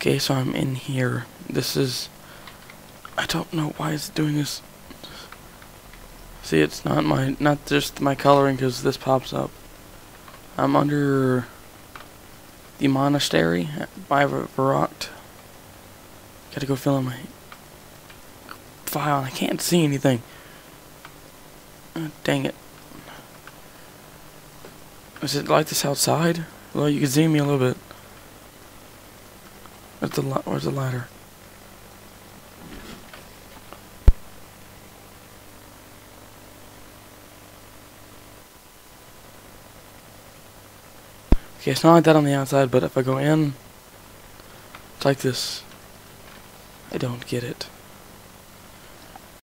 Okay, so I'm in here. This is... I don't know why it's doing this. See, it's not just my coloring, because this pops up. I'm under the monastery by Wierd. Gotta go fill in my file, and I can't see anything. Dang it. Is it like this outside? Well, you can zoom me a little bit. Where's the ladder? Okay, it's not like that on the outside, but if I go in, it's like this. I don't get it.